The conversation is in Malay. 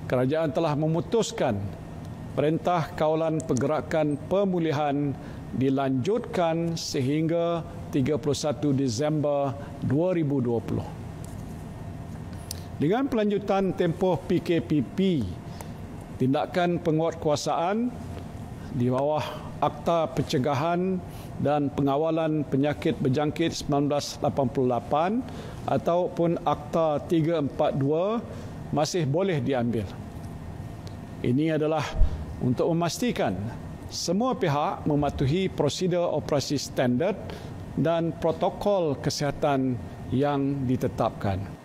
kerajaan telah memutuskan Perintah Kawalan Pergerakan Pemulihan dilanjutkan sehingga 31 Disember 2020. Dengan pelanjutan tempoh PKPP, tindakan penguatkuasaan di bawah Akta Pencegahan dan Pengawalan Penyakit Berjangkit 1988 ataupun Akta 342 masih boleh diambil. Ini adalah untuk memastikan semua pihak mematuhi prosedur operasi standard dan protokol kesihatan yang ditetapkan.